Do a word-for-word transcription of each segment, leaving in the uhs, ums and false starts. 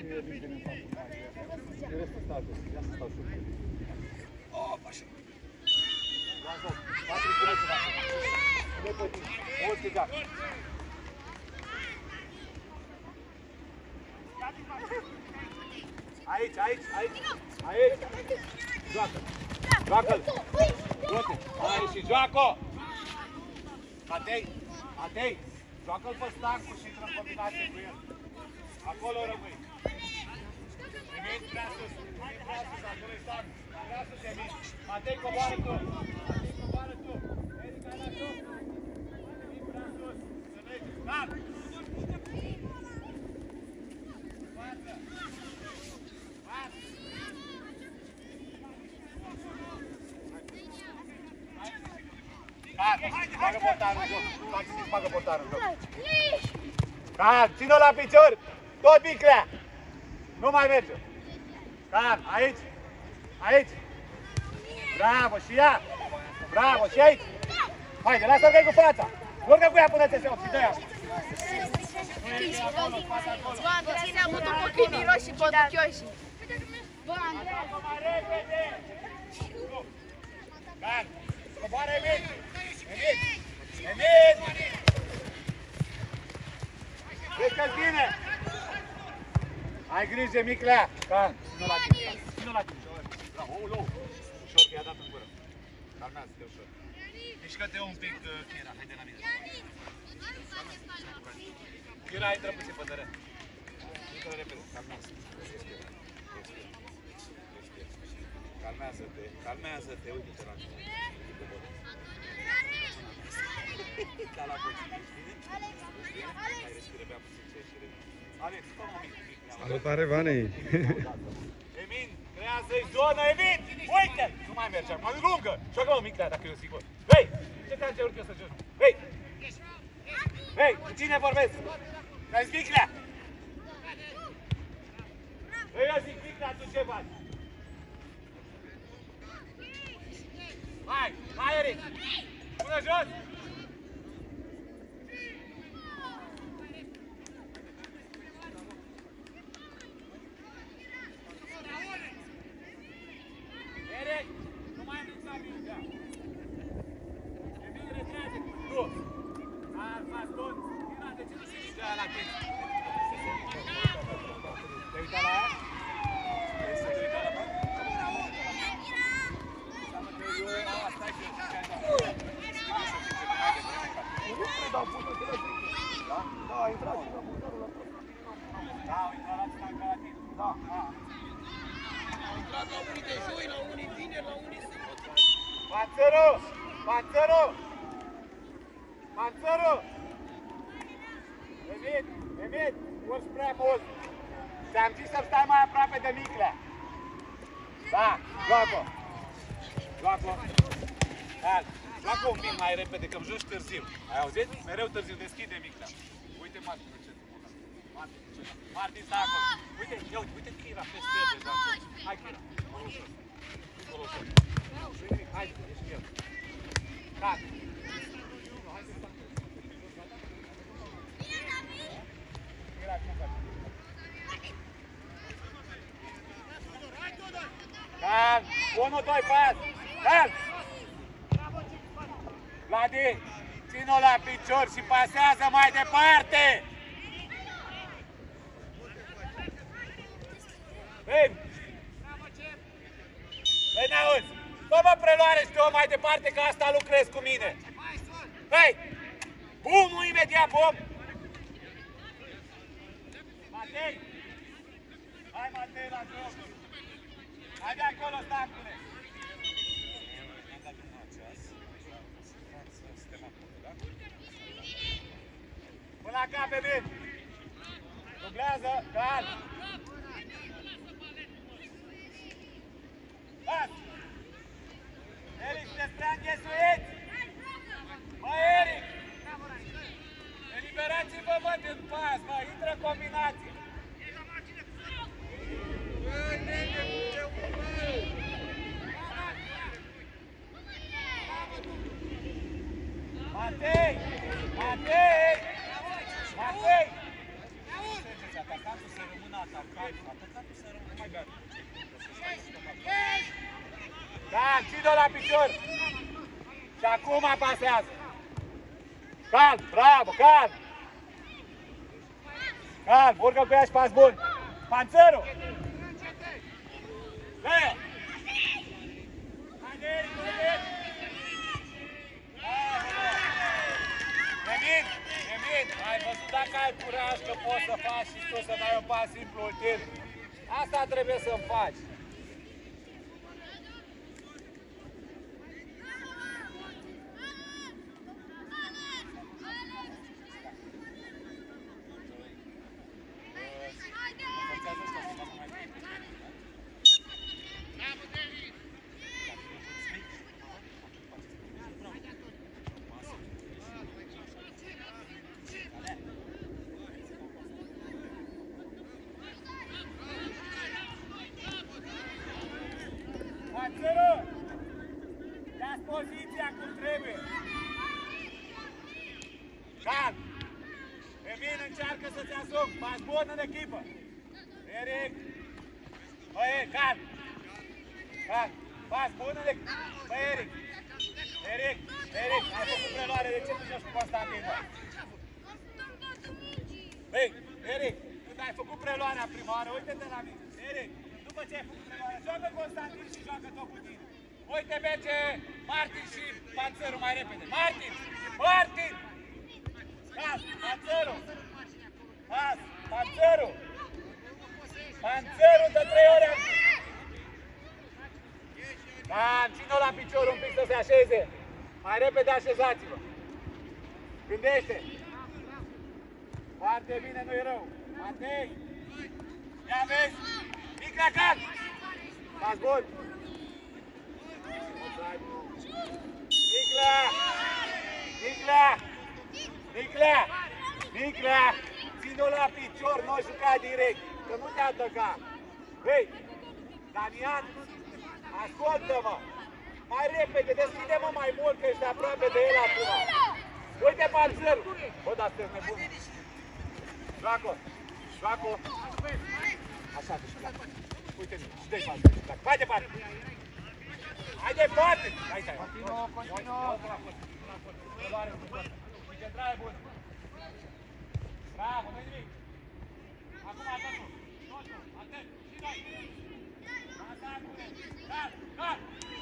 fie liber în față. De restul stau jos. Ia să stau și eu. Oh, așa. Ia jos. Patru curețe dacă. Ne pătim. O stigat. Aici, aici, aici. Aici. Joacă. Joacă-l. Du-te. Hai și joacă. Matei. Matei. Joacă-l pe Stancu și intră în combinație cu el. Acolo rămâi. Emin, prea sus. Emin, prea sus. Acolo-i Stancu. Prea sus, Emin. Matei, coboară tu. Matei, coboară tu. Eric, hai la joc. Emin, prea sus. Să mergi. Car. Față. Față. Car, bagă portarul în joc. Faceți, bagă portarul în joc. Car, ține-o la picior. Tot Miclea. Nu mai merge. Car, aici. Aici. Bravo, și ea. Bravo, și aici. Haide, lasă-l că-i cu fața. Urcă cu ea până ți se opt și dă-i asta. Bă, Andrei, ne-am avut un pic miroși și poduchioși. Bă, Andrei. Acum mai repede. Car, coboară Emil. Emil. Emil. Vezi că-ți vine. Ai grijă, Miclea. Car, ține-o la tine. Ține-o la tine. Bravo, ulu. Ușor, că i-a dat în gură. Calmează-te ușor. Mișcă-te un pic, Chira. Haide la mine. Chira, intră puțin pe teren. Intră repede. Calmează-te. Calmează-te. Calmează-te. Uite-te la mine. Da, la puțin. Hai, respiră bea puțin ce și revine. Alex, fă un mic. Salutare, Vanei! Emin, creează-i zonă, Emin! Uite! Nu mai merge acum, lungă! Joacă-mă mic, dar dacă eu sigur. Hei! Ce te-am cerut eu să joc? Hei! Hei! Cu cine vorbesc? Ți-ai zis Miclea? Hei, eu zic Miclea, tu ce faci? Hai! Hai, Eric! Până jos! Eric! Nu mai amenința mingea! Emil, retrage! Tu! Alfa, tot! Ira, de ce nu se mingea aia la tine? Te-ai uitat la aia? Vrei să te uitat la bani? Înseamnă că eu... A, stai că eu ce ai dat. Trebuie să fii ce mai devreme ca tine. Nu te dau pută de la tine. Da? Da, a intrat și la putarul la tine. Da, a intrat la tine ca la tine. Da, da. Au intrat la unii de joi, la unii vineri, la unii sâmbătă. Panțăru! Panțăru! Panțăru! Emil! Emil! Urci prea mult! Ți-am zis să stai mai aproape de Miclea! Da! Joacă! Joacă! Da! Joacă un pic mai repede, că-mi joci târziu. Ai auzit? Mereu târziu. Deschide Miclea. Uite Martin ce se Martin, Martin stai acolo. Uite, ia uite, uite Chira peste el deja. Hai Chira, acolo ușor. Acolo ușor. Nu-i nimic, hai, ești el. Cat. Chira, cum faci? Cal, unu, doi, pas! Cal! Vladi, ține-o la picior și pasează mai departe! Hei! Hei, n-auzi! Fă-mă preluare și te-o mai departe, că asta lucrezi cu mine! Hei! Bumul imediat, bum! Matei! Hai, Matei, la joc! Hai de acolo, Stancule! Până la cap, Emil! Dublează, cal! Pas! Eric, sunteți prea înghesuiți! Mă, Eric! Eliberați-vă, mă, din pas, mă, intră în combinație! Matei! Matei! Matei! Atacantul să rămână Da, ține-o la picior. Și acum pasează. Calm, bravo, calm. Calm, urcă cu ea și pas bun. Panțărul. Dă-i-o. Haide, Eric, haide. Emin, Emin, ai văzut dacă ai curaj că poți să faci și tu să dai un pas simplu util. Asta trebuie să-mi faci. Ia-ți poziția cum trebuie. Calm. Emin încearcă să-ți asumi. Pas bun în echipă. Eric. Băi, calm. Calm. Pas bun în echipă. Băi, Eric. Eric. Eric. Ai făcut preluare. De ce nu joci cu Constantin, bă? Băi, Eric. Când ai făcut preluarea prima oară, uite-te la mine. Eric. După ce ai făcut preluarea, joacă Constantin și joacă tot cu tine. Uite, merge Martin și Panțărul mai repede. Martin! Martin! Pas! Panțărul! Pas! Panțărul! Panțărul de trei ori am zis! Da, ține-o la picior un pic să se așeze. Mai repede așezați-vă. Gândește! Foarte bine, nu-i rău. Matei! Ia vezi! Mic la cal! Pas bun! Nicla! Nicla! Nicla! Nicla! Ține-o la picior, nu juca direct, că nu te ataca. Hei! Damian, ascultă-mă! Mai repede, deschide-mă mai mult, că ești aproape de el acum. Uite Panțărul! Bă, dar sunteți nebuni. Joacă! Joacă! Așa, deci pleacă. Uite-mi, și dă-i față, și pleacă. Mai departe! Hai departe! Aici, aici. Continuă, continuă. Concentrare bună. Bravo, nu-i nimic. Acum atâtul. Totul, atât. Și noi. Asta acum. Cal, cal.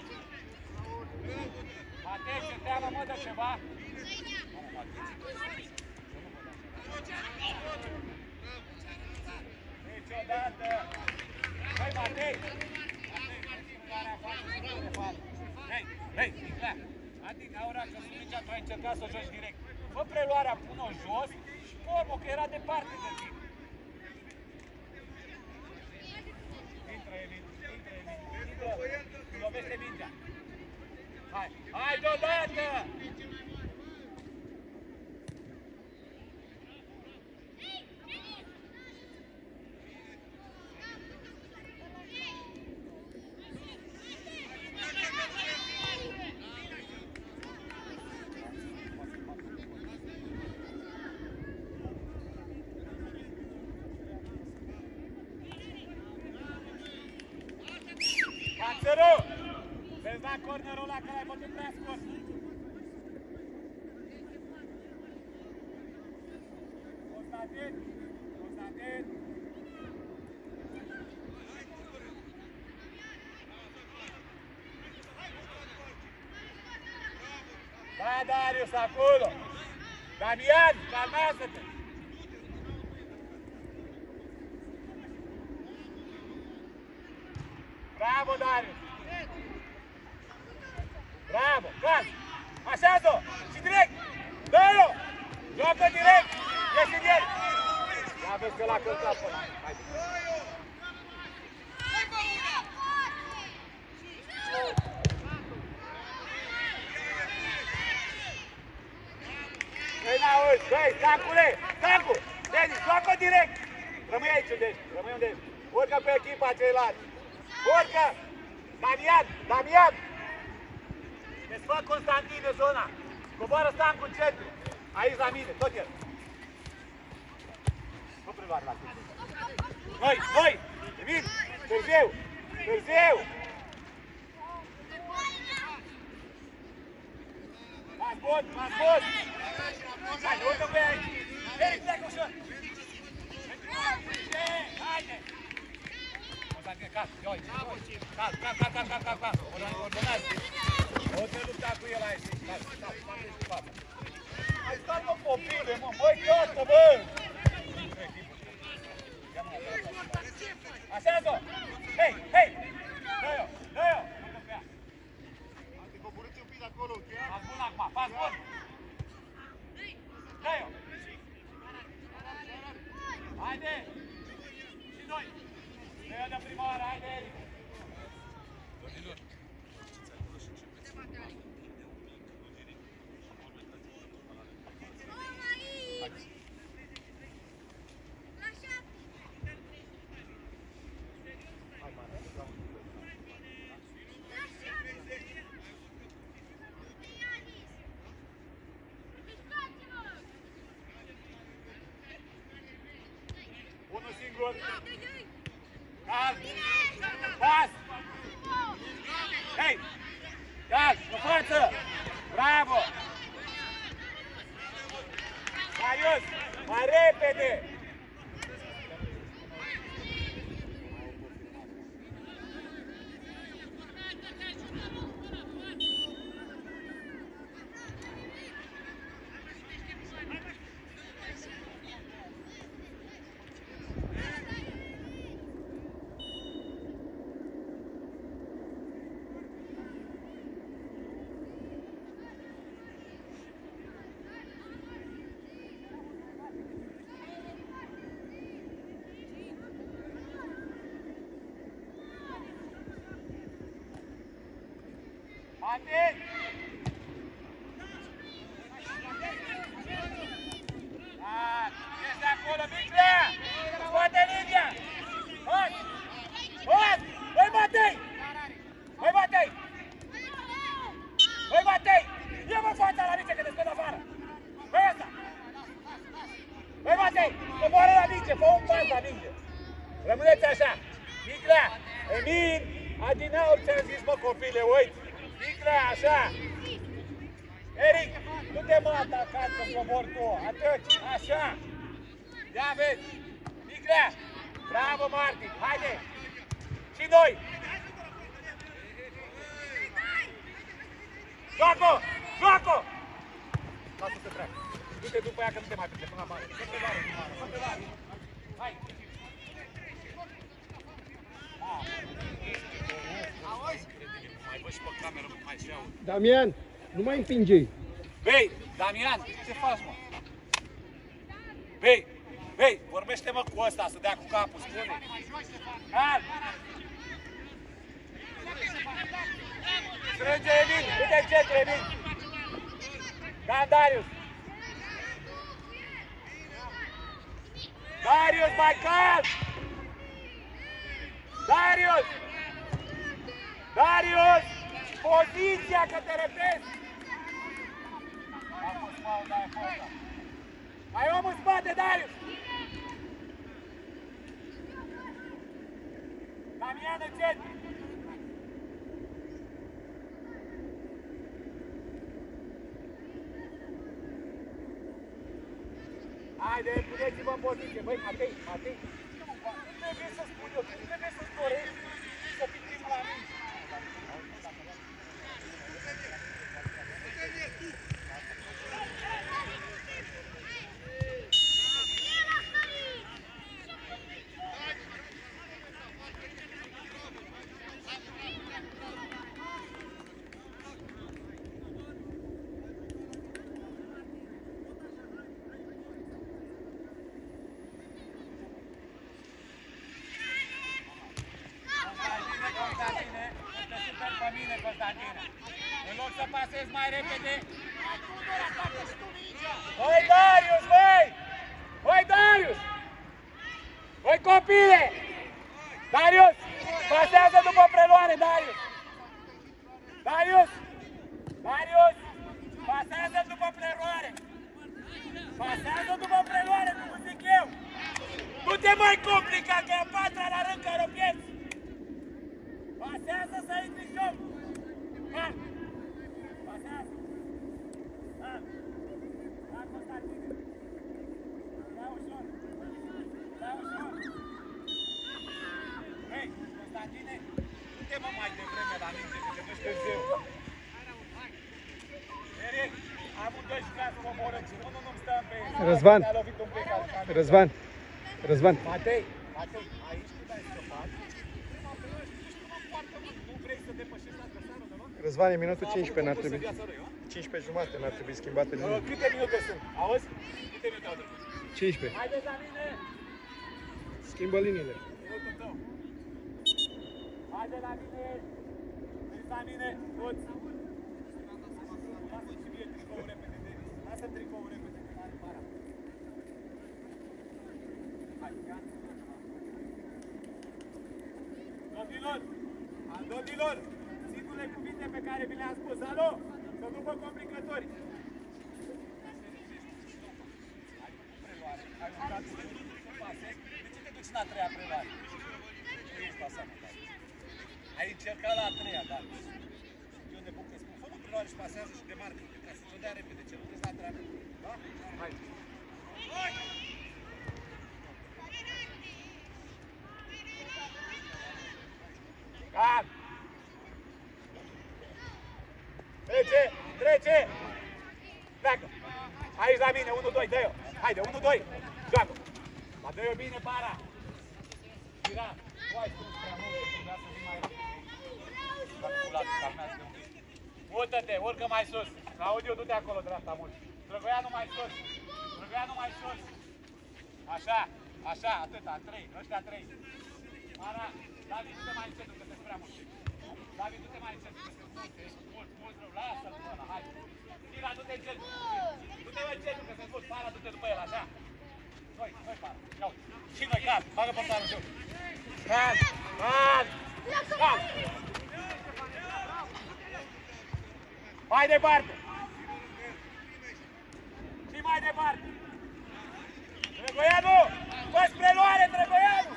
Matei, ce teamă, mă, de ceva? Niciodată. Hai, Matei. Hei, hei, Nicla! Adică, Aura, că sunt mici, tu ai încercat să o joci direct. Fă preluarea, pun-o jos și formă, că era departe de tine. Intră, Emil, intră, Emil, intră, îmi lovește mingea. Hai, hai deodată! Panțărul! Vezi da cornerul ăla că l-ai bătut prea scurt. Constantin! Constantin! Da, Darius, acolo! Damian, calmează-te! Bravo, Darius! Bravo, calm! Așează-o! Și direct! Dă-i-o! Joacă direct! Ieși în el! Ia vezi că l-a călcat până. Hai! Ei, n-auzi! Băi, Stancule! Stancu! Denis, joacă direct! Rămâi aici unde ești, rămâi unde ești. Urcă pe echipa ceilalți. Urcă! Damian! Damian! Desfă Constantin de zona. Coboară Stancu în centru. Aici la mine, tot el. Nu preluare la tine. Noi, noi! Emil! Târziu! Târziu! Pas bun, pas bun! Hai, urcă pe aici! Ei, pleacă ușor! Haide! Constantin, cal, eu aici! Cal, cal, cal, cal, cal, cal, cal! Ordonați! O să lupta cu el aici! Cal, cal, faceți cu fața! Hai, stai, mă, copile, mă! Băi, gata, bă! Așează-o! Hei, hei! Dă-i-o, dă-i-o! Coborâți un pic de acolo, ok? Pas bun acum, pas bun! Dă-i-o! Haide! Și noi! Dă-i-o de prima oară, haide, Eric! Unul singur! Cal! Pas! Hei! Cal! În față! Bravo! Marius! Mai repede! Atent! Da, ești de acolo, Miclea! Scoate linia! Hai! Hai! Băi, Matei! Băi, Matei! Băi, Matei! Ia-mă fața la minge, că te scot afară! Băi, ăsta! Băi, Matei! Coboară la minge, fă un pas la minge! Rămâneți așa! Miclea! Emil! Adinaur ți-am zis, mă, copile, uite! Miclea, așa! Eric, nu te mă ataca că cobor tu, atât, așa! Ia vezi! Miclea! Bravo, Martin! Haide! Și noi! Joacă! Joacă! Lasă să treacă! Du-te după ea că nu te mai prinde până la mare! Să te vare, să te vare! Hai! Mai văd și pe cameră, mai și aud. Damian, nu mai împinge-i. Băi, Damian, ce faci, mă? Băi, băi, vorbește-mă cu ăsta, să dea cu capul, spune. Cal! Strânge Emil, du-te în centru, Emil. Cam Darius. Darius, mai calm! Darius! Darius! Poziția, că te repezi! A fost faul, da, a fost. Ai om în spate, Darius! Damian, în centru! Haide, puneți-vă în poziție, băi, Matei, Matei! Nu trebuie să spun eu, nu trebuie să-ți dorești să fii primul la mine! În loc să pasezi mai repede. Băi, Darius, băi! Băi, Darius! Băi, copile! Darius! Pasează după preluare, Darius! Darius! Darius! Pasează după preluare! Pasează după preluare, cum zic eu! Nu te mai complica, că e a patra la rând care o pierzi. Pasează să intri în joc. Ha! Pasează. Ha! Ha, Constantine. Ia ușor. Ia ușor. Hei, Constantine, nu te mă mai devreme la minge, că te duci târziu. Eric, amândoi și ca să mă moră, și unul nu-mi stă în pe el. Răzvan. Te-a lovit un pic al camerei. Răzvan. Răzvan. Matei, Matei, aici tu dai scăpat. Nu vrei să depășești adversarul deloc? Răzvan, e minutul cincisprezece, n-ar trebui. Viața lui, a? cincisprezece jumate, n-ar trebui schimbate Uh, linia. Câte minute sunt? Auzi? Câte minute au trecut? cincisprezece. Haideți la mine! Schimbă liniile. Minutul tău. Haide la mine! Veniți la mine, toți! Lasă-mi și mie tricoul repede, Denis. Lasă-mi tricoul repede, că n-are para. Hai, ia! Domnilor! Domnilor! Singurele cuvinte pe care vi le-am spus, alo! Să nu vă complicători! Ai un cat să pase? De ce te duci în a treia preluare? Nu ești la sănătate. Ai încercat la a treia, dar eu de bucă spun, fă-mă preluare și pasează și demarcă, ca să ți-o dea repede, ce nu trebuie la a treia. Da? Hai! Calm! Trece! Trece! Pleacă! Aici la mine, unu doi, dă-i-o! Haide, unu doi! Joacă! Ma dă-i-o bine, para! Gira! Tu ai spus prea mult, că vrea să vii mai repede. Calculat, calmează-te un pic. Mută-te, urcă mai sus! Claudiu, du-te acolo, dreapta mult! Drăgoianu mai sus! Drăgoianu mai sus! Așa, așa, atâta, trei, ăștia trei. Para, David, du-te mai încet, că te prea mult. David, du-te mai încet, că te mult, mult, mult rău. Lasă-l cu ăla, hai. Tira, du-te încet. Du-te încet, că te mult. Para, du-te după el, așa. Noi, noi, para. Ia uite. Și noi, cal, bagă portarul jos. Cal, cal, cal. Mai departe. Și mai departe. Drăgoianu, fă spre luare, Drăgoianu.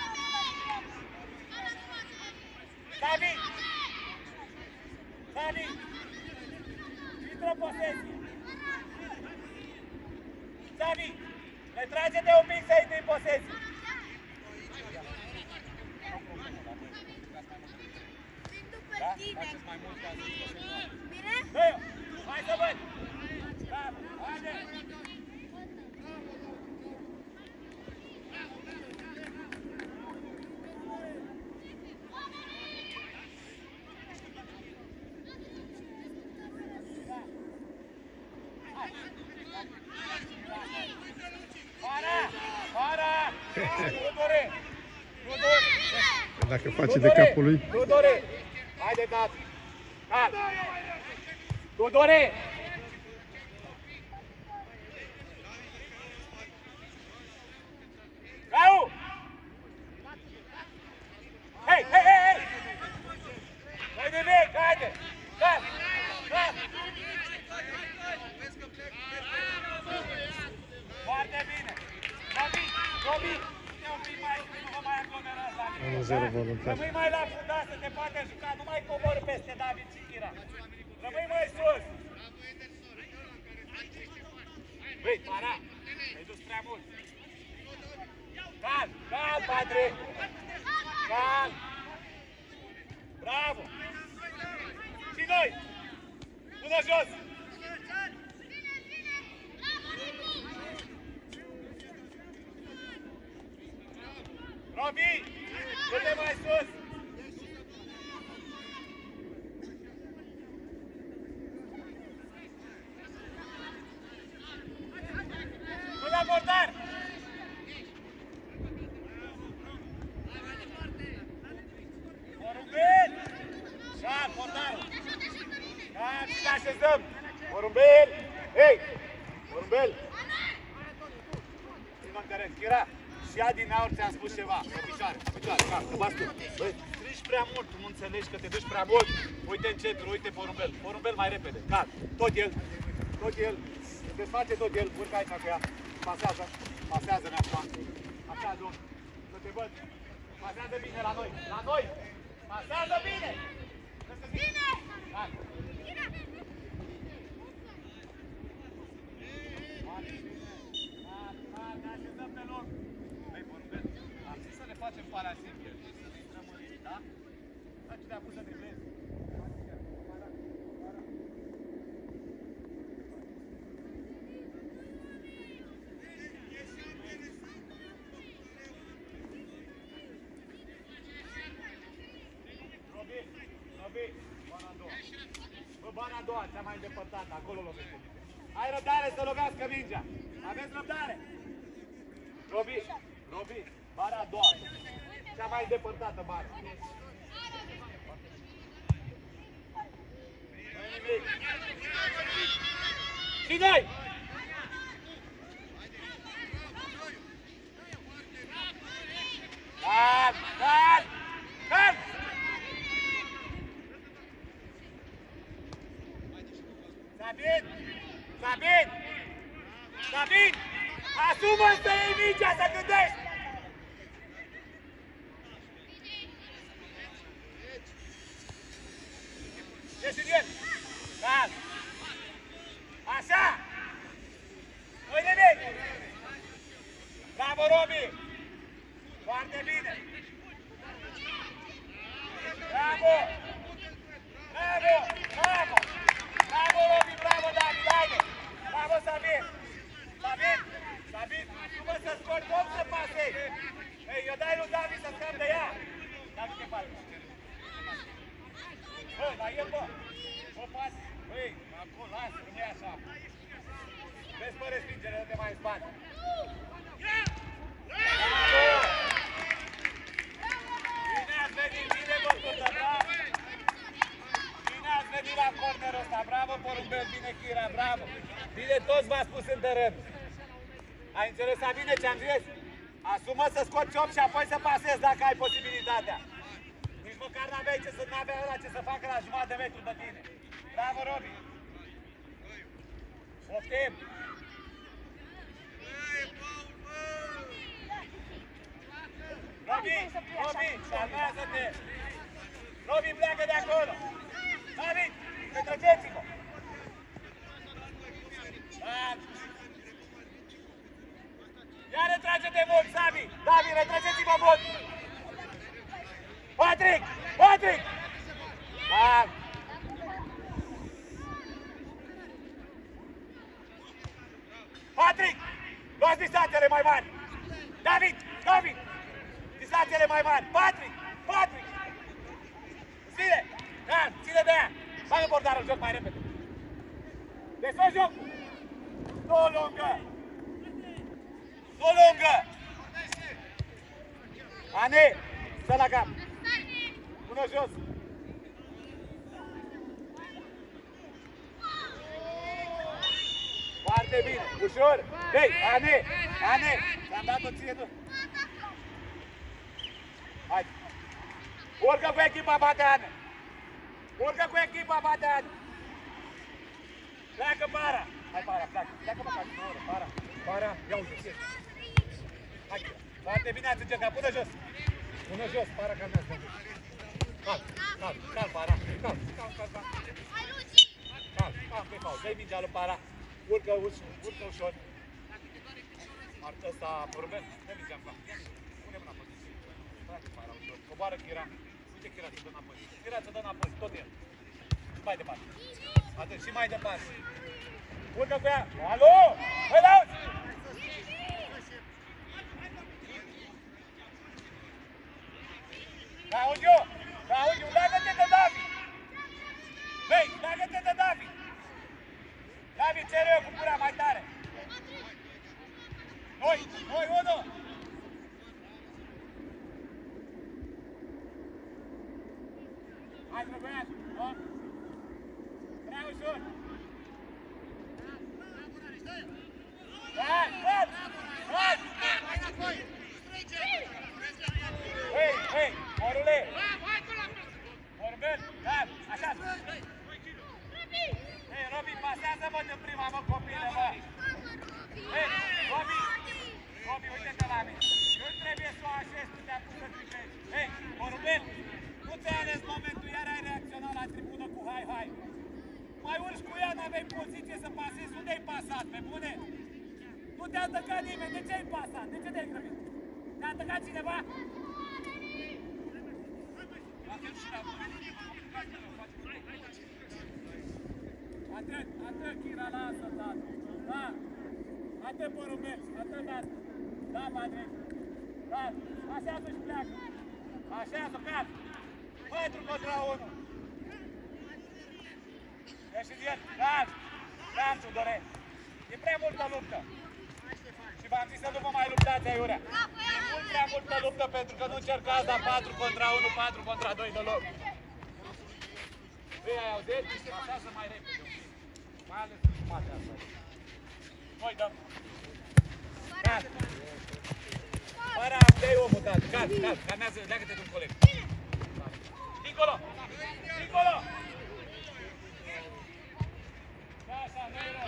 David! David! Intră în posesie! David! Retrage-te un pic să intri în posesie! Da? Faceți mai mult ca să bine? Dă-i-o! Hai să văd! Da, haide! Dacă face de capul lui. Tudore! Haide, dat! Cal! Tudore! Gau! Hei, hei, hei, hei! Nu-i nimic, haide! Cal! Cal! Foarte bine! Robi! Robi! Un pic mai, nu vă mai aglomerați la mine. unu zero voluntar. Rămâi mai la fundal să te poate juca, nu mai cobori peste David și Chira. Rămâi mai sus. Băi, para, ai dus prea mult. Calm, calm, Padre. Calm. Bravo. Și noi. Până jos. Robi, du-te mai sus! Nu la portar! Porumbel! Șap, portarul! Șap, și ne așezăm! Porumbel! Hei! Porumbel! Prima în teren, Chira! Și ia din aur ți-am spus ceva, pe picioare, pe picioare, ca, că bați tu. Băi, strigi prea mult, tu nu înțelegi că te duci prea mult. Uite încetul, uite porumbel, porumbel mai repede, cal, tot el, tot el, desface tot el, urcă aici cu ea, pasează, pasează-ne acum, Așa, domn. Să te văd. Pasează bine la noi. La noi. Pasează bine. Bine. Hai. Bine. Ne așezăm pe loc. Băi, Porumbel, am zis să le facem parasimple. Să ne intrăm în ritm, da? Dar ce te-a pus să driblezi? Robi, Robi, bana a doua. Bă, bana a doua, cea mai îndepărtată, acolo lovește. Ai răbdare să lovească mingea. Aveți răbdare? Robi, Robi, bara a doua. Cea mai îndepărtată bara. Nu-i nimic. Și noi! Calm, calm, calm! Sabin! Sabin! Sabin! Asumă-ți să iei mingea, să gândești! Ieși în el! Calm! Așa! Nu-i nimic! Bravo, Robi! Foarte bine! Bravo! Bravo! Bravo! Bravo, Robi! Bravo, David! Haide! Bravo, Sabin! Sabin! Sabin! Asumă să scoți om să pasezi! Ei, eu dai lui David să scap de ea! David, ce faci? Bă, la el, bă! O pas! Băi, acolo, lasă, nu e așa! Vezi, fă respingere, nu te mai în spate! Bravo! Bine ați venit, bine bătută, bravo! Bine ați venit la cornerul ăsta, bravo, Porumbel, bine, Chira, bravo! Bine, toți v-ați pus în teren! Ai înțeles bine ce am zis? Asumă să scoți opt și apoi să pasezi dacă ai posibilitatea. Nici măcar n-aveai ce să n-avea ăla ce să facă la jumătate de metru de tine. Bravo, Robi! Poftim! Robi! Robi! Salvează-te! Robi, pleacă de acolo! David! Retrăgeți-vă! Ia retrage-te mult, Sabi! David, retrăgeți-vă mult! Patrick! Patrick! Da! Patrick! Luați distanțele mai mari! David! David! Distanțele mai mari! Patrick! Patrick! Ține! Da, ține de aia! Bagă portarul joc mai repede! Desfă jocul! Nu lungă! Nu lungă! Ane! Stă la cap! Pune jos! Foarte bine! Ușor! Hei! Ane! Ane! Ți-am dat-o ție tu! Hai! Urcă cu echipa, bate Ane! Urcă cu echipa, bate Ane! Pleacă para! Hai, para, pleacă! Pleacă mă, ca oră, para! Para! Ia uite, ce hai! Foarte bine ați încercat! Pune jos! Pune jos! Para, calmează! Calm! Calm! Calm, para! Calm! Calm, calm, calm! Calm! Calm, pe faul! Dă-i mingea lui para! Urcă, urcă ușor! Martă ăsta, Porumbel! Dă mingea în cap! Pune mâna pe tine! Trage para ușor! Coboară Chira! Uite Chira să dă înapoi! Chira să dă înapoi! Tot el! Mai departe! Atât, și mai departe! Urcă cu ea! Alo! Băi, l-auzi! Claudiu! Claudiu, leagă-te de David! Băi, leagă-te de David! David, cere eu cu gura mai tare! Noi! Noi, unu! Hai, Drăgoiaș! No? Prea ușor! Hai, hai! Hai! Hei, hei, Morule! Porumbel, da, așa! Hei, Robi, pasează-mă de prima, mă, copile, mă! Hei, Robi! Robi, uite-te la mine. Eu trebuie să o așez, tu te-am pus să tripezi. Hei, Porubel, nu ți-ai ales momentul, iar ai reacționat la tribună cu hai, hai. Mai urci cu ea, n-aveai poziție să pasezi. Unde ai pasat, pe bune? Nu te-a atacat nimeni, de ce ai pasat? De ce te-ai grăbit? Te-a atacat cineva? Atât, atât, Chira, lasă, tată. Da, atât, Porubel, atât, tată. Da, Madrid. Da, așează-și pleacă. Așează, pleacă. Patru contra unu. Ieși din el, Ran, Ran, Tudore. E prea multă luptă. Și v-am zis să nu vă mai luptați, aiurea. E mult prea multă luptă pentru că nu încercați la patru contra unu, patru contra doi deloc. Ei, ai auzit? Pasează mai repede un pic. Mai ales în partea asta. Noi dăm. Cat. Para, dai omul, tată. Cat, cat. Calmează, leagă-te de un coleg. Dincolo! Dincolo! Așa, nu-i rău.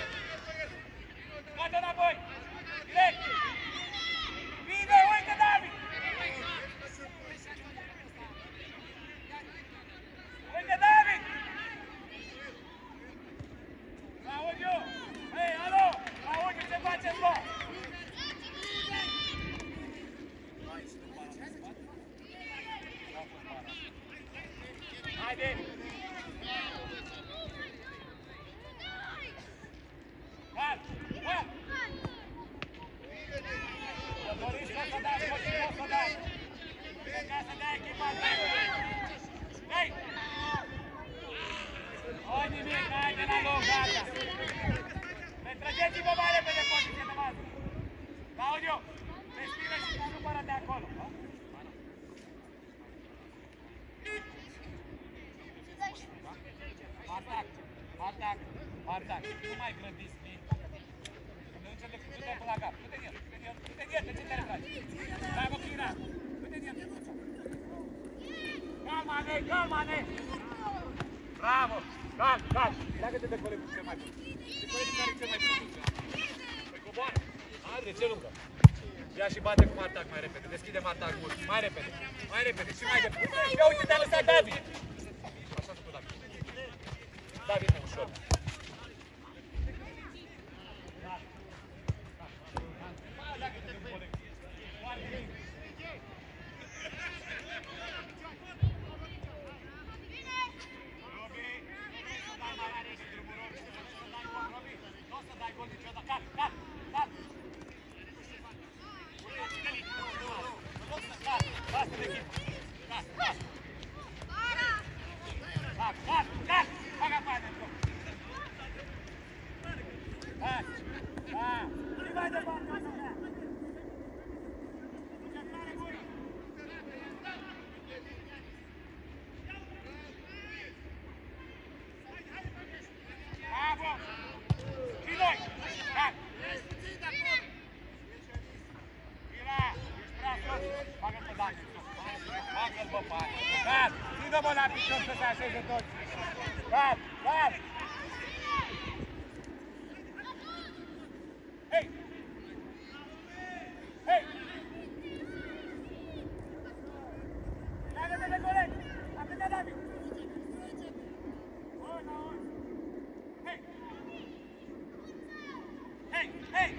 Gata înapoi! Direct! Bine, uite, David! Uite, David! Aud eu! Hei, alo! Aud eu, ce faceți, bă? Haide! Cal! Cal! Să doriți ca să dați, că și eu să dați! Ca să dai echipa dreptă! Hei! Nu-i nimic, n-ai de la loc, gata! Retrăgeți-vă mai repede poziție de bază! Claudiu, respiră și nu supără de acolo! Atac! Atac! Atac! Nu mai grăbiți bine! Nu duce decât du-te până la cap! Du-te în el! Du-te în el! Du-te în el! De ce te retragi? Bravo, Chira! Du-te în el! Calma, Anei! Calma, Anei! Bravo! Calm! Calm! Leagă-te de colegul cel mai bun! De colegul care e cel mai bun! Păi coboară! Adre, ce lungă! Ia și bate cu atac mai repede! Deschidem atac mult! Mai repede! Mai repede! Și mai departe! Ia uite, te-a lăsat David! Așa s-a făcut David! David, e ușor! Țină-mă la picior să se așeze toți! Gat! Gat! Hei! Hei! Leagă-te de coleg! A plecat David! Bun, auzi! Hei! Hei! Hei!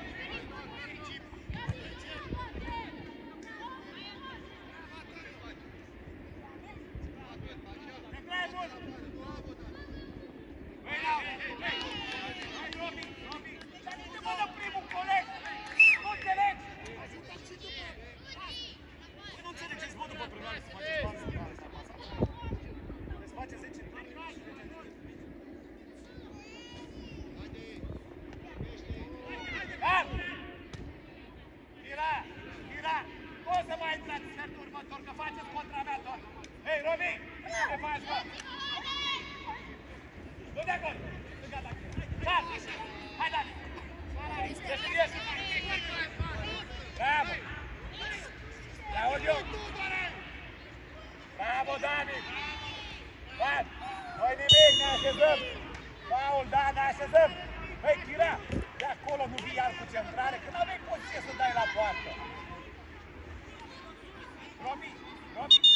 Bravo, David! Bun! Nu-i nimic, ne așezăm! Paul, da, ne așezăm! Hei, Chira! Ia acolo, nu vii iar cu centrare, că n-aveai poziție să dai la poartă. Robi, Robi.